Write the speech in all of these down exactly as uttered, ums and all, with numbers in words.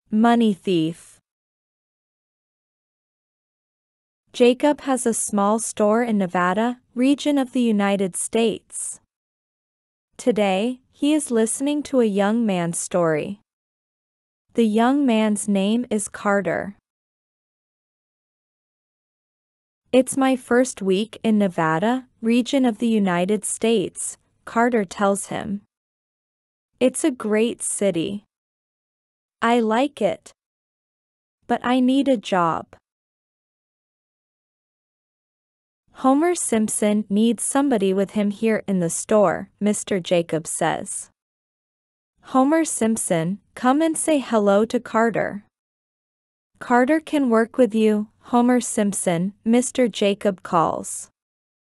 Money thief. Jacob has a small store in Nevada, region of the United States. Today, he is listening to a young man's story. The young man's name is Carter. It's my first week in Nevada, region of the United States, Carter tells him. It's a great city. I like it. But I need a job. Homer Simpson needs somebody with him here in the store, Mister Jacobs says. Homer Simpson, come and say hello to Carter. Carter can work with you, Homer Simpson, Mister Jacob calls.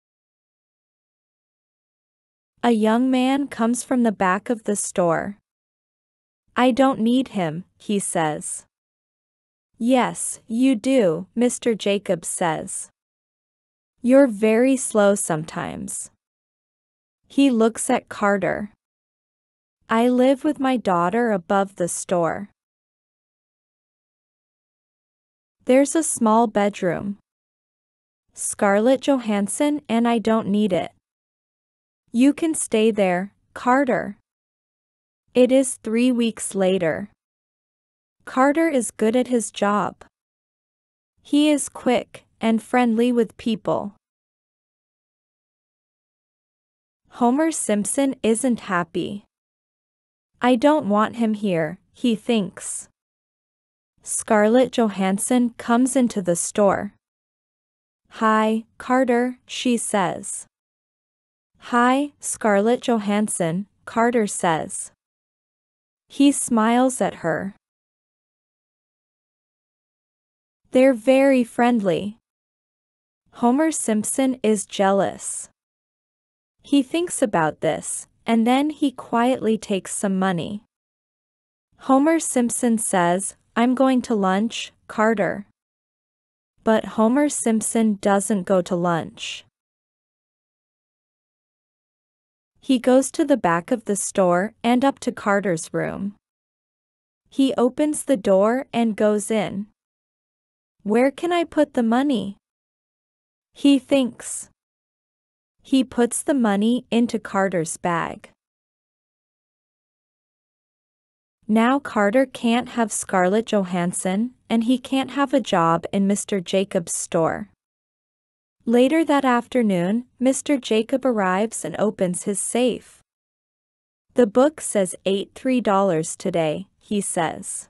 A young man comes from the back of the store. I don't need him, he says. Yes, you do, Mister Jacobs says. You're very slow sometimes. He looks at Carter. I live with my daughter above the store. There's a small bedroom. Scarlett Johansson and I don't need it. You can stay there, Carter. It is three weeks later. Carter is good at his job. He is quick and friendly with people. Homer Simpson isn't happy. I don't want him here, he thinks. Scarlett Johansson comes into the store. Hi, Carter, she says. Hi, Scarlett Johansson, Carter says. He smiles at her. They're very friendly. Homer Simpson is jealous. He thinks about this, and then he quietly takes some money. Homer Simpson says, I'm going to lunch, Carter. But Homer Simpson doesn't go to lunch. He goes to the back of the store and up to Carter's room. He opens the door and goes in. Where can I put the money? He thinks. He puts the money into Carter's bag. Now Carter can't have Scarlett Johansson, and he can't have a job in Mister Jacobs' store. Later that afternoon, Mister Jacob arrives and opens his safe. The book says eighty-three dollars today, he says.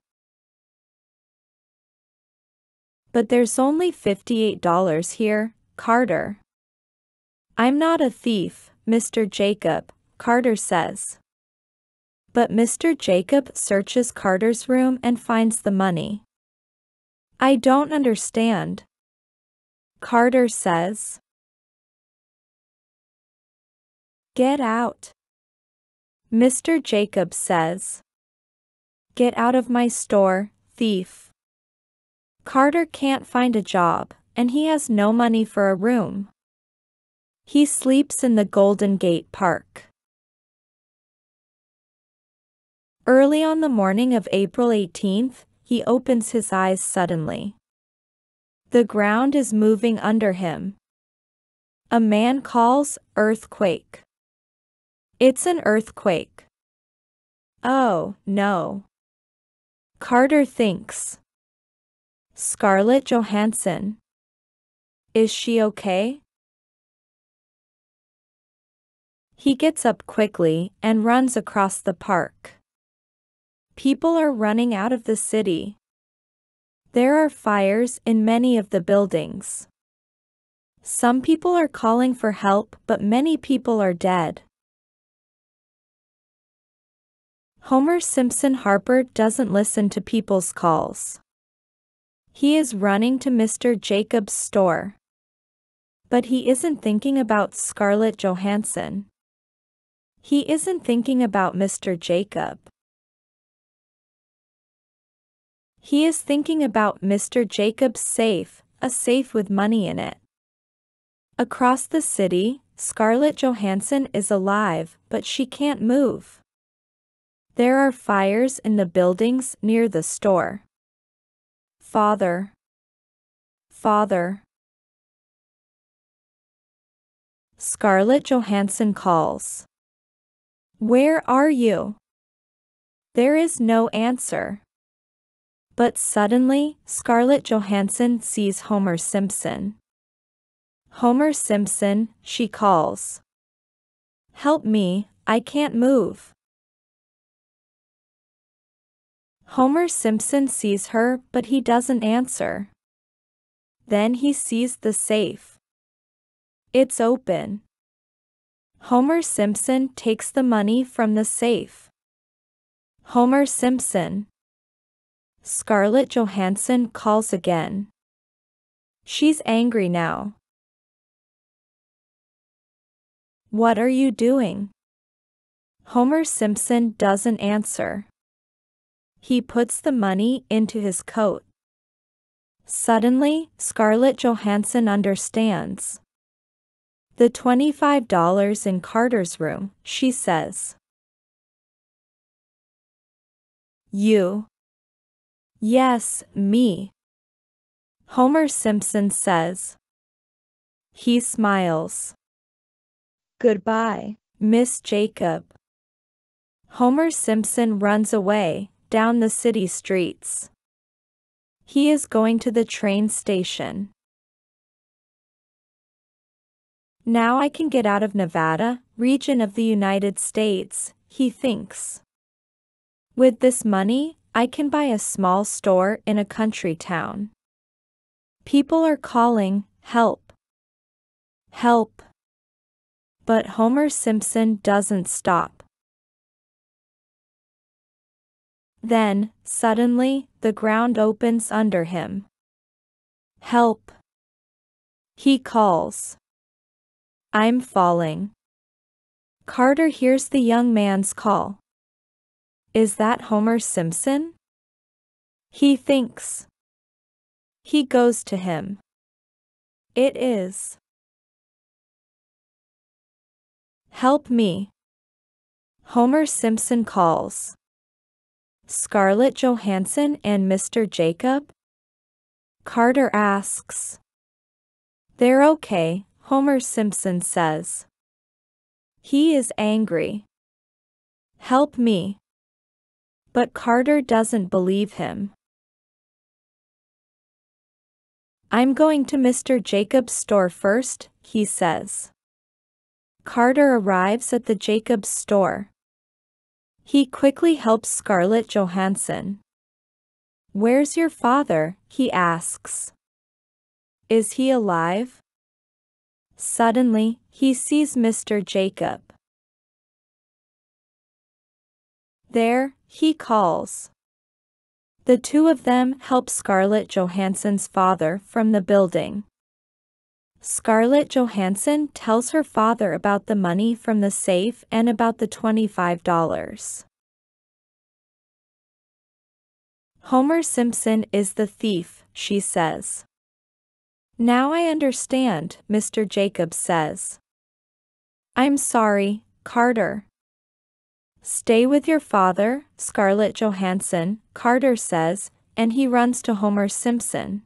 But there's only fifty-eight dollars here, Carter. I'm not a thief, Mister Jacob, Carter says. But Mister Jacob searches Carter's room and finds the money. I don't understand. Carter says. Get out. Mister Jacob says. Get out of my store, thief. Carter can't find a job, and he has no money for a room. He sleeps in the Golden Gate Park. Early on the morning of April eighteenth, he opens his eyes suddenly. The ground is moving under him. A man calls, earthquake. It's an earthquake. Oh, no. Carter thinks. Scarlett Johansson. Is she okay? He gets up quickly and runs across the park. People are running out of the city. There are fires in many of the buildings. Some people are calling for help, but many people are dead. Homer Simpson Harper doesn't listen to people's calls. He is running to Mister Jacobs' store. But he isn't thinking about Scarlett Johansson. He isn't thinking about Mister Jacob. He is thinking about Mister Jacob's safe, a safe with money in it. Across the city, Scarlett Johansson is alive, but she can't move. There are fires in the buildings near the store. Father. Father. Scarlett Johansson calls. Where are you? There is no answer. But suddenly, Scarlett Johansson sees Homer Simpson. Homer Simpson, she calls. Help me, I can't move. Homer Simpson sees her, but he doesn't answer. Then he sees the safe. It's open. Homer Simpson takes the money from the safe. Homer Simpson. Scarlett Johansson calls again. She's angry now. What are you doing? Homer Simpson doesn't answer. He puts the money into his coat. Suddenly, Scarlett Johansson understands. The twenty-five dollars in Carter's room, she says. You. Yes, me. Homer Simpson says. He smiles. Goodbye, Miss Jacob. Homer Simpson runs away, down the city streets. He is going to the train station. Now I can get out of Nevada, region of the United States, he thinks. With this money, I can buy a small store in a country town. People are calling, help. Help. But Homer Simpson doesn't stop. Then, suddenly, the ground opens under him. Help. He calls. I'm falling. Carter hears the young man's call. Is that Homer Simpson? He thinks. He goes to him. It is. Help me. Homer Simpson calls. Scarlett Johansson and Mister Jacob? Carter asks. They're okay, Homer Simpson says. He is angry. Help me. But Carter doesn't believe him. I'm going to Mister Jacob's store first, he says. Carter arrives at the Jacobs store. He quickly helps Scarlett Johansson. Where's your father? He asks. Is he alive? Suddenly, he sees Mister Jacob. There, he calls. The two of them help Scarlett Johansson's father from the building. Scarlett Johansson tells her father about the money from the safe and about the twenty-five dollars. Homer Simpson is the thief, she says. Now I understand, Mister Jacobs says. I'm sorry, Carter. Stay with your father, Scarlett Johansson, Carter says, and he runs to Homer Simpson.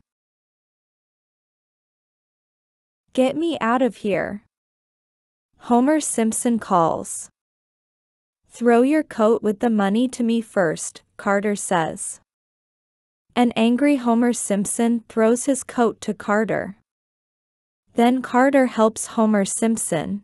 Get me out of here. Homer Simpson calls. Throw your coat with the money to me first, Carter says. An angry Homer Simpson throws his coat to Carter. Then Carter helps Homer Simpson.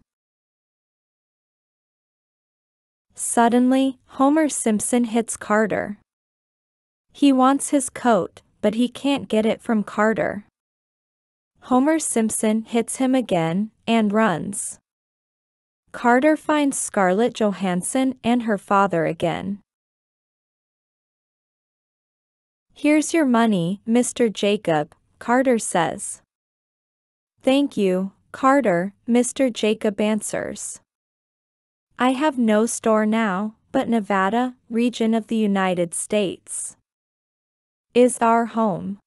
Suddenly, Homer Simpson hits Carter. He wants his coat, but he can't get it from Carter. Homer Simpson hits him again, and runs. Carter finds Scarlett Johansson and her father again. Here's your money, Mister Jacob, Carter says. Thank you, Carter, Mister Jacob answers. I have no store now, but Nevada, region of the United States, is our home.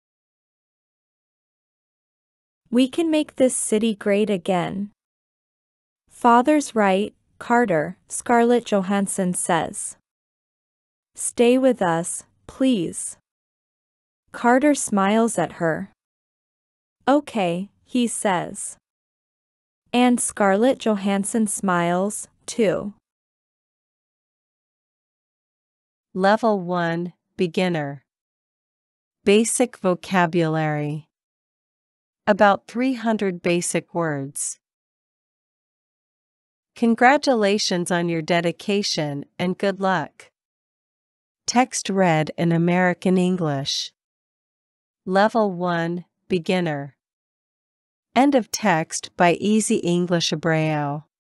We can make this city great again. Father's right, Carter, Scarlett Johansson says. Stay with us, please. Carter smiles at her. Okay, he says. And Scarlett Johansson smiles, too. Level one, Beginner. Basic vocabulary. About three hundred basic words. Congratulations on your dedication and good luck. Text read in American English. Level one, Beginner. End of text by Easy English Abreu.